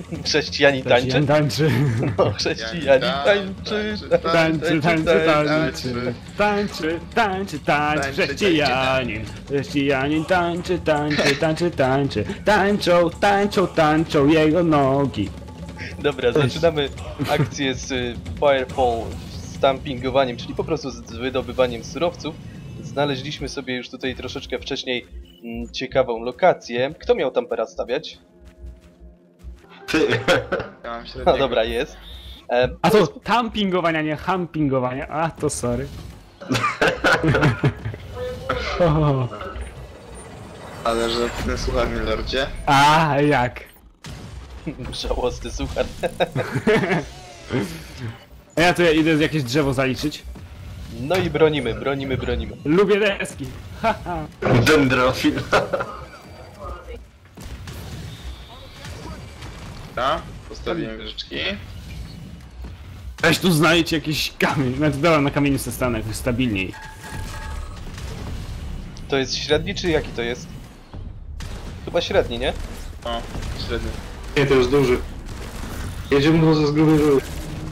Chrześcijanin tańczy? Tańczy. No, chrześcijanin tańczy. Tańczy, chrześcijanin. Chrześcijanin tańczy. Tańczą jego nogi. Dobra, zaczynamy akcję z Firefall stampingowaniem, czyli po prostu z wydobywaniem surowców. Znaleźliśmy sobie już tutaj troszeczkę wcześniej ciekawą lokację. Kto miał tampera stawiać? Ty. Ja mam No średniego. dobra, jest. A to tampingowania, nie humpingowania. A to sorry. O, Ale że ten słuchaj mi, lordzie. a jak? Żałosny suchar. A ja tu idę jakieś drzewo zaliczyć. No i bronimy. Lubię deski. Haha. Dendrofil. Dobra, postawiłem wieżyczki. Weź tu znajdź jakiś kamień. Znaczy dobra, na kamieniu se stanę jakoś stabilniej. To jest średni, czy jaki to jest? Chyba średni, nie? O, średnio. Nie, to jest duży. Jedziemy go ze grubej rury.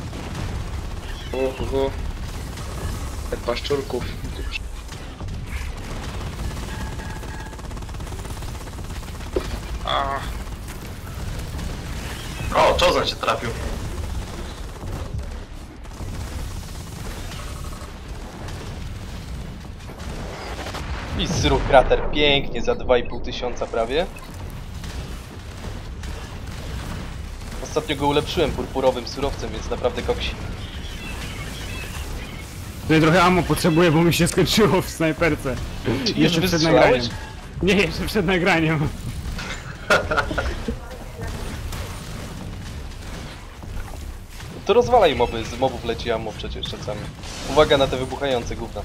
Jak paszczurków. A, O, Czozan się trafił. I zrób krater pięknie za 2500 prawie. Ostatnio go ulepszyłem purpurowym surowcem, więc naprawdę koksi. Tutaj trochę ammo potrzebuję, bo mi się skończyło w snajperce. Czy Jeszcze już przed wystrzelałeś? nagraniem. Nie, jeszcze przed nagraniem. To rozwalaj moby, z mobów leci ammo przecież czasami. Uwaga na te wybuchające gówna.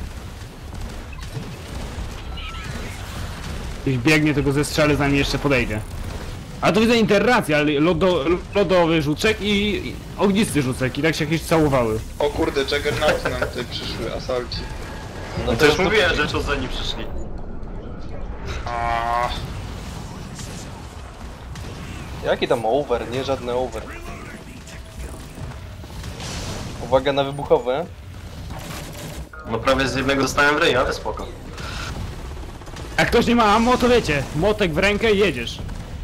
Jeśli biegnie, to go zestrzelę, zanim jeszcze podejdzie. A to widzę interracja, ale lodowy rzucek i ognisty rzucek i tak się jakieś całowały. o kurde, Juggernauty nam tutaj przyszły, asalci. No to już mówiłem, że Czozani przyszli. A, Jaki tam over? Nie, żadne over. Uwaga na wybuchowe. No prawie z jednego dostałem w ryj, ale spoko. Jak ktoś nie ma ammo, to wiecie, motek w rękę i jedziesz.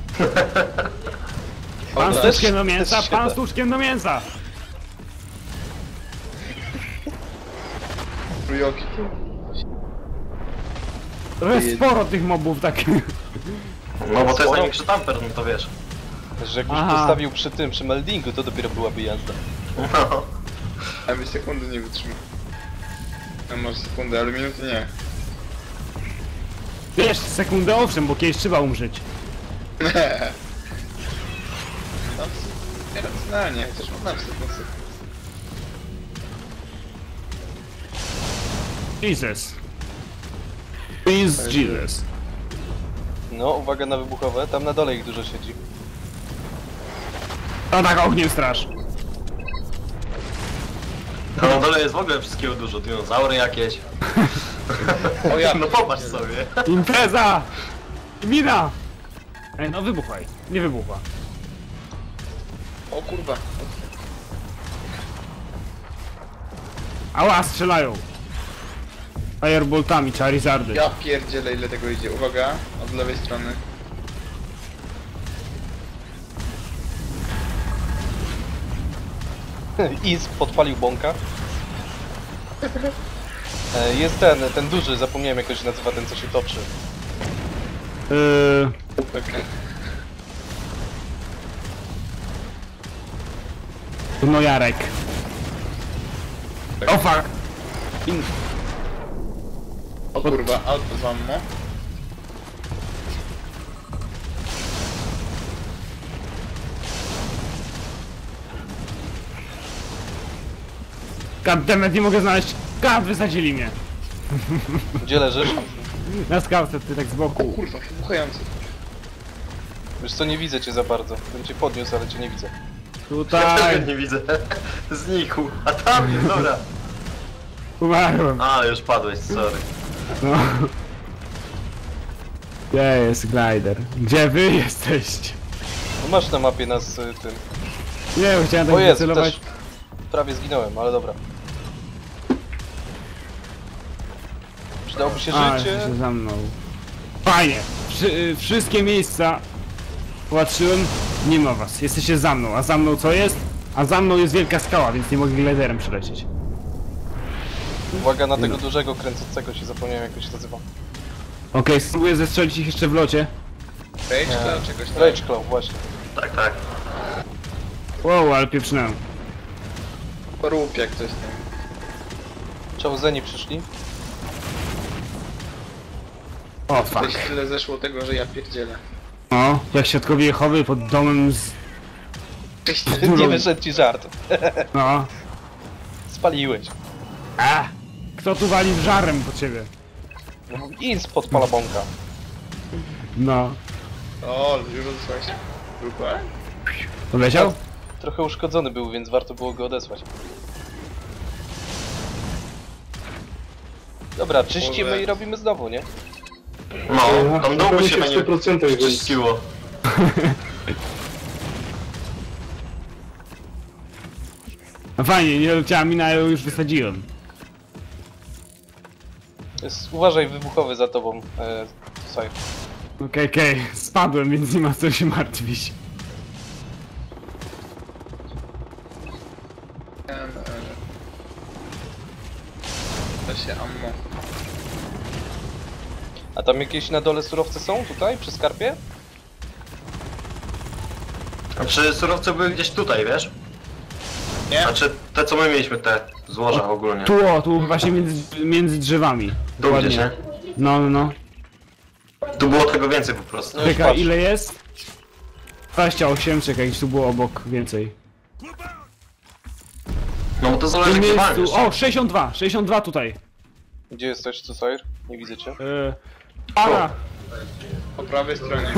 Pan z Też- tuczkiem do też mięsa, się pan da. z tuczkiem do mięsa. trójoki. Trochę sporo tych mobów tak. No bo to jest Sporo. największy tamper, no to wiesz. Że jakbyś Aha. postawił przy tym, przy meldingu, to dopiero byłaby jazda. No. Ja byś sekundy nie wytrzymał. No może sekundę, ale minuty nie. Wiesz, sekundę owszem, bo kiedyś trzeba umrzeć. No, nieracjonalnie, chociaż można w sekundę. Jesus. Please Jesus. No, uwaga na wybuchowe. Tam na dole ich dużo siedzi. A tak ogniem straż. No na dole jest w ogóle wszystkiego dużo, dinozaury jakieś. O ja, No popatrz sobie. Impreza! Mina! Ej, no wybuchaj. Nie wybuchła. o kurwa. Ała, strzelają. Fireboltami, Charizardy. Ja pierdzielę ile tego idzie. Uwaga, od lewej strony. Is podpalił bąka. Jest ten duży, zapomniałem jak on się nazywa, ten co się toczy. Okej. No Jarek. O fuck! O kurwa, auto z ammo. Goddammit, nie mogę znaleźć. God, wysadzili mnie. Gdzie leżysz? Na skałce, ty tak z O boku. kurwa, wybuchający. Wiesz co, nie widzę cię za bardzo. Bym cię podniósł, ale cię nie widzę. Tutaj. Nie widzę. Znikł. A tam jest, dobra. Umarłem. A, już padłeś, sorry. No. Gdzie jest glider? Gdzie wy jesteście? Masz na mapie nas tym. Nie, chciałem O tak jest, wycelować. też prawie zginąłem, ale dobra. Przydałoby się A, życie. jesteście za mną. Fajnie. Wszystkie miejsca patrzyłem, nie ma was. Jesteście za mną. A za mną co jest? A za mną jest wielka skała, więc nie mogę gliderem przelecieć. Uwaga na tego dużego kręcącego się, zapomniałem jak to się nazywa. Okej, spróbuję zestrzelić ich jeszcze w locie. Rage Claw, czegoś tam. Rage Claw, właśnie. Tak, tak. Wow, ale pieprznęłem. Rób jak coś tam. Czołzeni przyszli. O, Coś fuck. tyle zeszło tego, że ja pierdzielę. O, jak środkowi Jehowy pod domem z... Nie wyszedł ci żart. No. Spaliłeś. A! Kto tu wali żarem po ciebie? I spod palabonka. No. O, już odesłałeś. Rupę? Poleciał? Trochę uszkodzony był, więc warto było go odesłać. Dobra, czyścimy Może- i robimy znowu, nie? No, tam długo się pewnie będzie 100% będzie. czyściło. No fajnie, nie leciała mina, ja ją już wysadziłem. Uważaj, wybuchowy za tobą. Słuchaj. Okej, spadłem, więc nie ma co się martwić. To się ammo. A tam jakieś na dole surowce są tutaj, przy skarpie? Znaczy surowce były gdzieś tutaj, wiesz? Nie? Znaczy te co my mieliśmy, te złoża ogólnie. Tu właśnie między drzewami. Tu gdzieś, nie? No. Tu było tego więcej po prostu. No już Czekaj, patrz. ile jest? 28, czekaj, tu było obok więcej. No bo to W zależy tym gdzie miejscu, walniesz. o 62 tutaj. Gdzie jesteś, Susair? Nie widzę cię. Para! Po prawej stronie.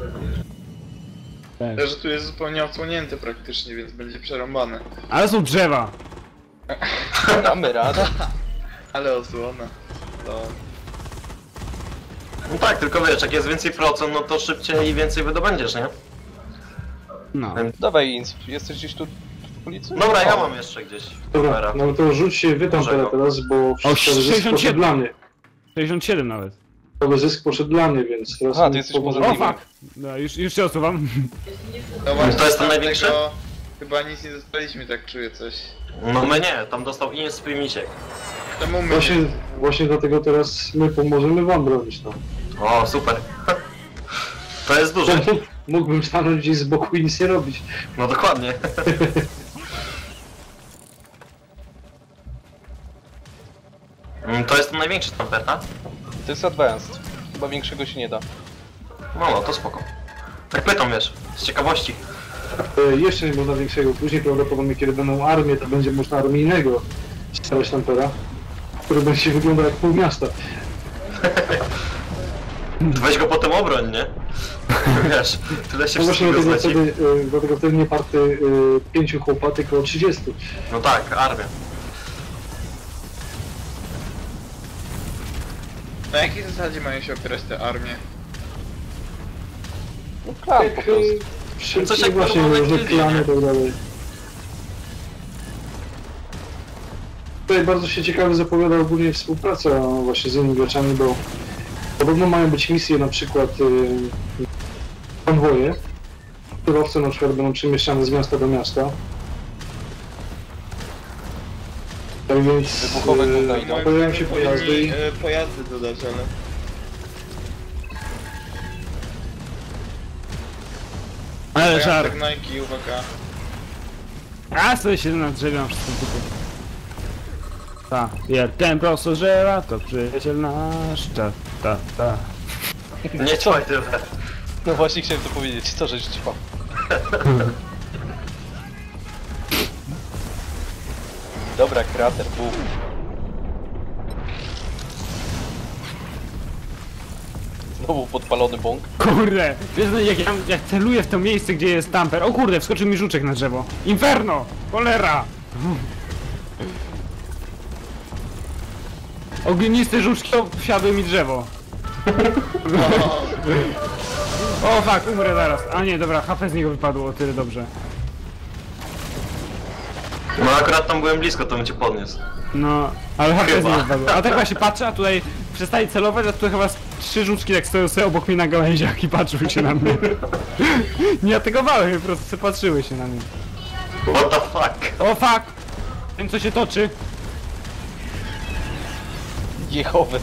Tak. Że tu jest zupełnie odsłonięte praktycznie, więc będzie przerąbane. Ale są drzewa. Damy radę. Ale osłona. To... No tak, tylko wiesz, jak jest więcej procent, no to szybciej i więcej wydobędziesz, nie? No. Dawaj, Insp, jesteś gdzieś tu w okolicy? Dobra, ja mam jeszcze gdzieś. Dobra, Kamera. no to rzuć się wy tam Dużego. teraz, bo wszystko zysk 67. poszedł dla mnie. 67 nawet. Cały zysk poszedł dla mnie, więc teraz... Aha, ty jesteś poza O nim. fuck! No, już się osuwam. No właśnie, To jest ten z największy? tamtego Chyba nic nie dostaliśmy, tak czuję coś. No my nie, tam dostał Insp i Misiek. Czemu my nie? Właśnie dlatego teraz my pomożemy wam bronić, no. O, super. To jest duże. Mógłbym stanąć gdzieś z boku i nic nie robić. No dokładnie. To jest ten największy tamper, tak? To jest advanced. Chyba większego się nie da. No, to spoko. Tak pytam, wiesz, z ciekawości. Jeszcze nie można większego. Później prawdopodobnie, kiedy będą armie, to będzie można armijnego starać tampera, który będzie wyglądał jak pół miasta. Weź go potem obroń, nie? Wiesz, tyle się No właśnie wszystkiego dlatego zleci. dlatego wtedy nie party 5 chłopa, tylko 30. No tak, armia. Na jakiej zasadzie mają się opierać te armie? No klan po prostu. Wszystkie Coś jak właśnie normalne różne gildie, klany nie? i tak dalej. Tutaj bardzo się ciekawie zapowiada ogólnie współpraca właśnie z innymi graczami, bo podobno mają być misje na przykład konwoje. Kierowcy na przykład będą przemieszczane z miasta do miasta. Tak więc Wybuchowe gówna idą. pojawiają się pojazdy i Pojazdy dodać, ale... Ale żar. Pojazdek Nike, uwaga. A sobie siedzę na drzewie, mam wszystko tylko. Ta, jak ten prosto drzewa, to przyjaciel nasz, ta. Nie ćwaj tyle. No właśnie chciałem to powiedzieć, co żeś ćpał. Dobra, krater, bum. Znowu podpalony bąk. Kurde, wiesz, no, jak celuję w to miejsce, gdzie jest tamper. O kurde, wskoczył mi żuczek na drzewo. Inferno! Cholera! Ogniste żuczki wsiadły mi drzewo. O fuck, umrę zaraz. A nie, dobra, HP z niego wypadło, o tyle dobrze. No akurat tam byłem blisko, to bym cię podniósł. No, ale HP z Chyba. niego wypadło. A tak właśnie patrzę, a tutaj przestali celować, a tutaj chyba 3 żuczki tak stoją sobie obok mnie na gałęziach i patrzyły się na mnie. Nie atakowały, po prostu sobie patrzyły się na mnie. What the fuck? O fuck! Tym co się toczy. Jehowy.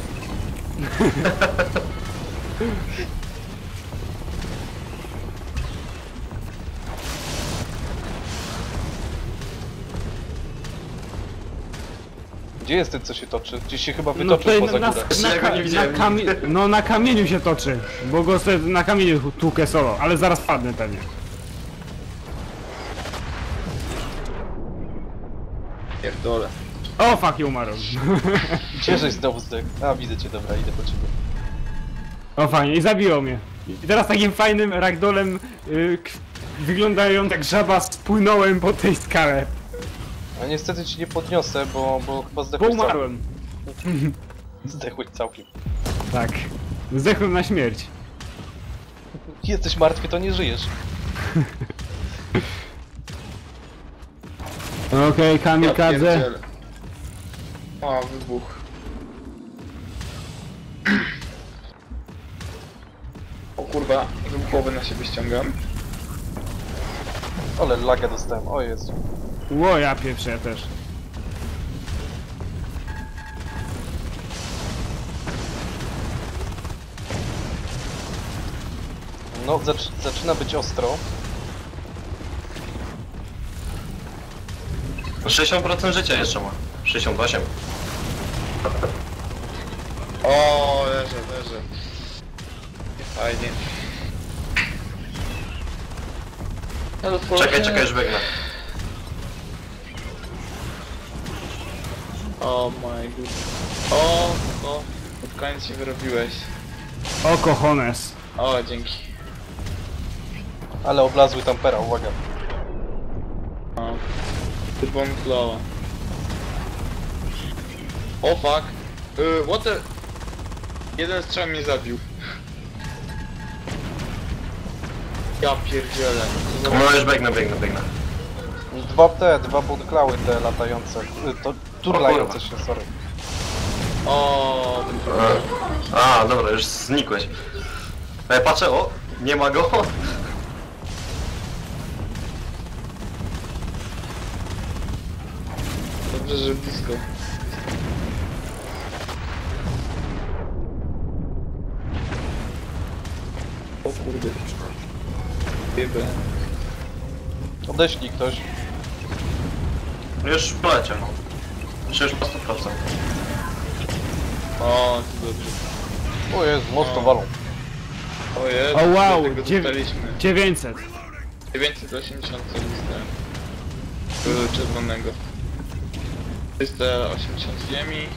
Gdzie jest ten, co się toczy? Gdzieś się chyba wytoczył tutaj poza na, górę. Jeszcze ja go nie widziałem no na kamieniu się toczy, bo go sobie na kamieniu tłukę solo, ale zaraz padnę pewnie. Pierdolę. O fuck, ja umarłem. Gdzie żeś znowu zdech? A, widzę cię, dobra, idę po ciebie. O fajnie, i zabiło mnie. I teraz takim fajnym ragdolem, wyglądają jak żaba, spłynąłem po tej skale. A niestety ci nie podniosę, bo chyba Bo zdechłeś umarłem. całkiem. Zdechłeś całkiem. Tak. Zdechłem na śmierć. Jesteś martwy, to nie żyjesz. Okej, kamikadze. pierdzielę. O, wybuch. O kurwa, wybuchowy na siebie ściągam. Ale laga dostałem, o Jezu. Ło, ja pieprzę, ja też. No, zaczyna być ostro. 60% życia jeszcze ma. 68. O, leżę. Fajnie. Czekaj, już biegnę. O my god. O, pod koniec się wyrobiłeś. O cojones. O, dzięki. Ale oblazły tampera, uwaga. O. Ty bomb flow. O fuck. What the... Jeden strzał mnie zabił. Ja pierdzielę. Co za- No już biegnę. Dwa budklały te latające. To turlające się, sorry. O, A, dobra, już znikłeś. Patrzę, o, nie ma go. dobrze, że blisko. O kurde. Jebę. Odeślij ktoś. Już poleciał. Już po 100%. O, to dobrze. O Jezu, mocno walą. O Jezu, O wow, tego dostaliśmy. 900. 980 co dostałem. Czerwonego. 380 ziemi.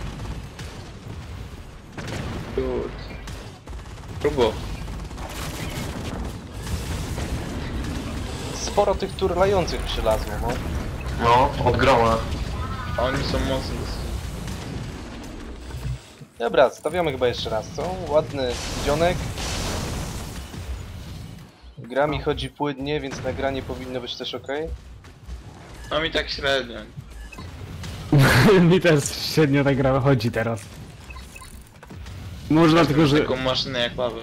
Good. Próbo. Sporo tych turlających przylazło, no. No, od groma. Oni są mocni. Dobra, stawiamy chyba jeszcze raz, co? Ładny dzionek. Gra mi chodzi płynnie, więc nagranie powinno być też ok. No mi tak średnio. Mi też średnio ta gra chodzi teraz. Może dlatego, że... Taką maszynę jak Paweł.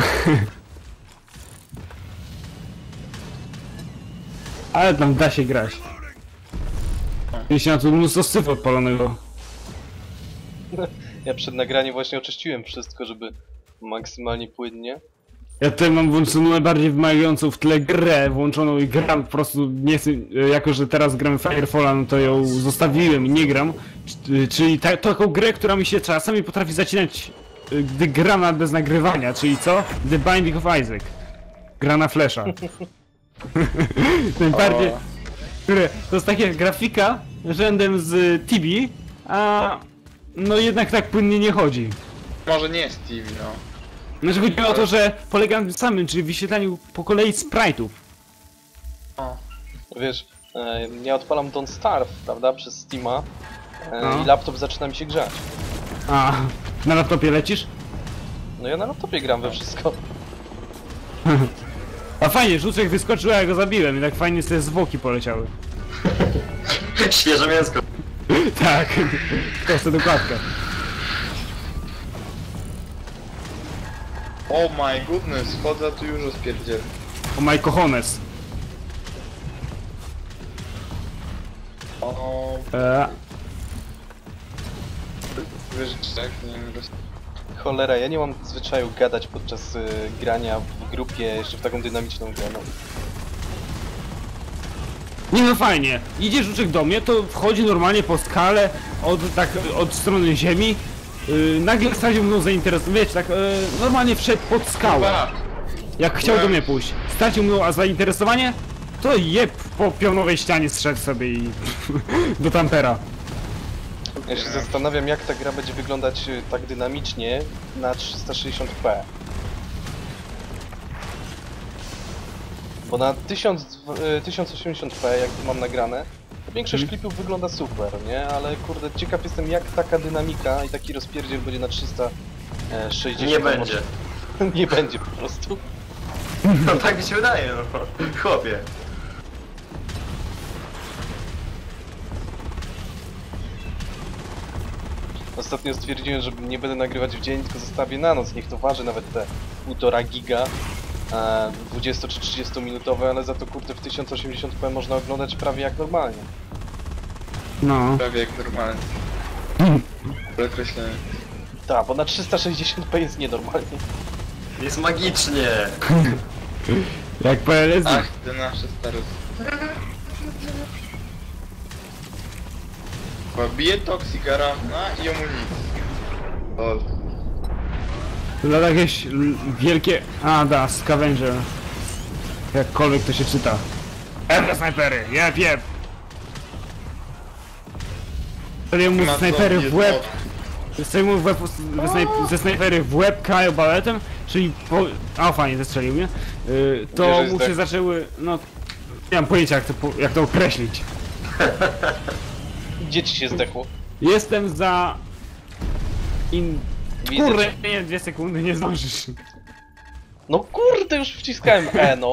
Ale tam da się grać. Jeśli na tu mnóstwo syfu odpalonego. Ja przed nagraniem właśnie oczyściłem wszystko, żeby maksymalnie płynnie. Ja tutaj mam włączoną najbardziej wymagającą w tle grę włączoną i gram po prostu nie chcę, jako że teraz gram Firefalla, no to ją zostawiłem i nie gram. Czyli taką grę, która mi się czasami potrafi zacinać, gdy gram bez nagrywania, czyli co? The Binding of Isaac. Gra na Flasha. Najbardziej... Które to jest taka grafika rzędem z Tibi, a no jednak tak płynnie nie chodzi. Może nie jest TV, no. Znaczy chodzi o to, że polega na tym samym, czyli wyświetlaniu po kolei sprite'ów. O. Wiesz, ja odpalam Don't Starve, prawda, przez Steama No. i laptop zaczyna mi się grzać. A, na laptopie lecisz? No ja na laptopie gram we wszystko. A fajnie, żuczek wyskoczył, a ja go zabiłem i tak fajnie te zwłoki poleciały. Świeże mięsko. Tak, to chce dokładka. Oh my goodness, wchodzę tu już rozpierdziel. O my cojones. O, wiesz, tak, nie wiem, Cholera, ja nie mam zwyczaju gadać podczas grania w grupie jeszcze w taką dynamiczną grę. No. Nie no fajnie, idzie żuczek do mnie, to wchodzi normalnie po skale od strony ziemi. Nagle stracił mną zainteresowanie, wiecie, tak normalnie wszedł pod skałę. Chyba. Jak chciał do mnie pójść. Stracił mną zainteresowanie, to jeb po pionowej ścianie zszedł sobie i do tampera. Ja się zastanawiam, jak ta gra będzie wyglądać tak dynamicznie na 360p. Bo na 1080p, jak tu mam nagrane, to większość klipów wygląda super, nie? Ale kurde, ciekaw jestem, jak taka dynamika i taki rozpierdziel będzie na 360. Nie będzie. Nie będzie po prostu. No tak mi się wydaje, no. Chłopie. Ostatnio stwierdziłem, że nie będę nagrywać w dzień, tylko zostawię na noc. Niech to waży nawet te 1,5 giga, 20 czy 30 minutowe, ale za to kurde w 1080p można oglądać prawie jak normalnie. No. prawie jak normalnie. Określenie. Tak, bo na 360p jest nienormalnie. Jest magicznie. Jak po LSD. Ach, te nasze stare... Bije Toxicara i amunicji. Lol. To jakieś wielkie... A, da, scavenger. Jakkolwiek to się czyta. Ebre snajpery, jeb. Wtedy mu snajpery w łeb... Wtedy mu ze snajpery w łeb kają baletem, czyli po... A, fajnie, zestrzelił mnie. To mu się zaczęły... No... Nie mam pojęcia jak to określić. Gdzie ci się zdechło? Jestem za... Widzę Kurde, cię. nie, 2 sekundy, nie zdążysz. No kurde, już wciskałem E, no.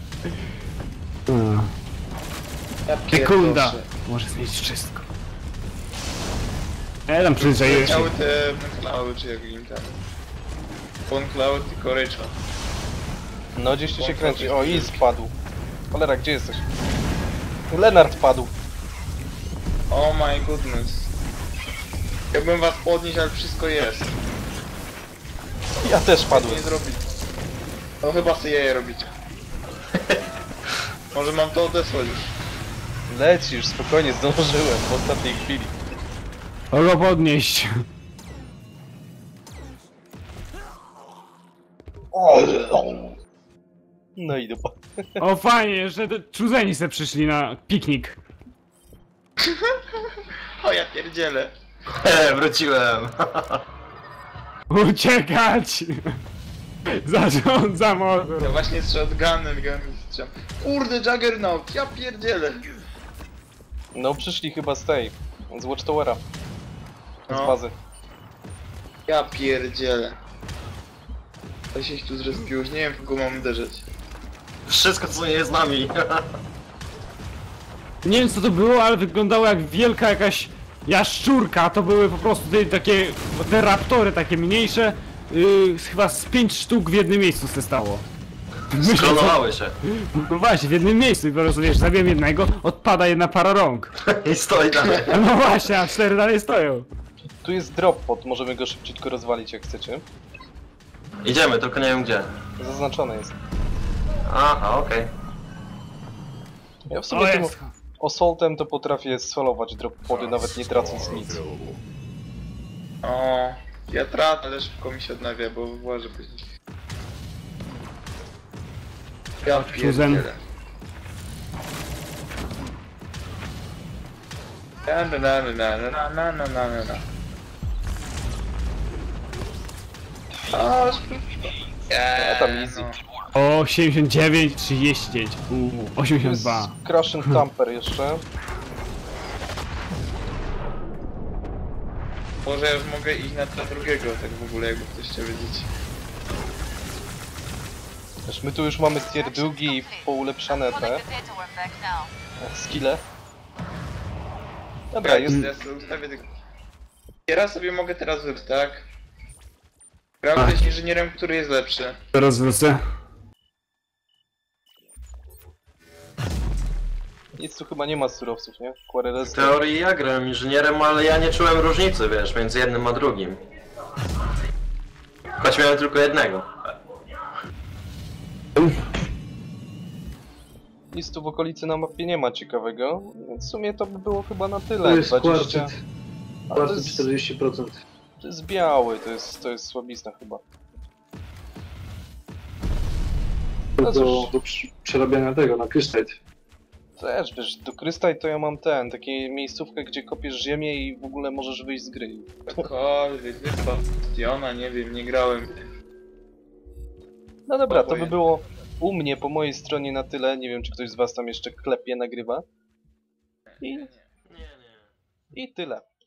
Sekunda. Może zmienić wszystko. Tam przyzwyczaiłem się. Miały te Cloud, czy jak im tam. Cloud i Korycza. No gdzieś tu się kręci. O, i spadł. Cholera, gdzie jesteś? Lenart padł. Oh my goodness. Chciałbym was podnieść, ale wszystko jest. Ja też padłem. Nie zrobić. No chyba sobie je robicie. Może mam to odesłać już. Lecisz, spokojnie, zdążyłem w ostatniej chwili. Go podnieść. No i dupa. O fajnie, że te czuzeni se przyszli na piknik. O ja pierdzielę. Wróciłem. Uciekać! Zarządza motor. Ja właśnie z shotgunem strzelam. Kurde, Juggernaut, ja pierdzielę. No przyszli chyba z tej, z Watchtowera. Z No. bazy. Ja pierdzielę. To się tu zrespiło, już nie wiem, w kogo mam uderzyć. Wszystko co nie jest z nami. Nie wiem co to było, ale wyglądało jak wielka jakaś jaszczurka. To były po prostu te raptory takie mniejsze. Chyba z 5 sztuk w jednym miejscu se stało. Sklonowały się. No właśnie, w jednym miejscu i po prostu wiesz, zabiłem jednego, odpada jedna para rąk. I stoi dalej. No właśnie, a 4 dalej stoją. Tu jest drop pod, możemy go szybciutko rozwalić jak chcecie. Idziemy, tylko nie wiem gdzie. Zaznaczone jest. Aha, okej. Ja w O sumie tym jest. assaultem to potrafię solować drop pody, nawet nie tracąc nic. O, ja tracę, ale szybko mi się odnawia, bo włażę później. Ja pierdzielę. Na. Ja tam easy. O, 79, 39, 82. Crash and Tamper jeszcze. Może ja już mogę iść na drugiego, tak w ogóle, jakby ktoś chciał wiedzieć. Wiesz, my tu już mamy tier drugi i poulepszane te skille. Dobra, jest... Ja sobie ustawię tylko... Teraz sobie mogę teraz wybrać, tak? Sprawdzę z inżynierem, który jest lepszy. Teraz wrócę. Nic tu chyba nie ma surowców, nie? W Quareres... teorii ja grałem inżynierem, ale ja nie czułem różnicy, wiesz, między jednym a drugim. Choć miałem tylko jednego. Nic tu w okolicy na mapie nie ma ciekawego, więc w sumie to by było chyba na To tyle. jest 20... kwartet. Ale to Kwartet jest, 40%. to jest biały, to jest słabizna chyba. No cóż. Do przerabiania tego na kryształt. Też, wiesz, do Krystaj to ja mam takie miejscówkę, gdzie kopiesz ziemię i w ogóle możesz wyjść z gry. Cokolwiek, chyba Bastiona, nie wiem, nie grałem. No dobra, to by było u mnie, po mojej stronie na tyle. Nie wiem, czy ktoś z was tam jeszcze klepie, nagrywa. Nie, nie. I tyle.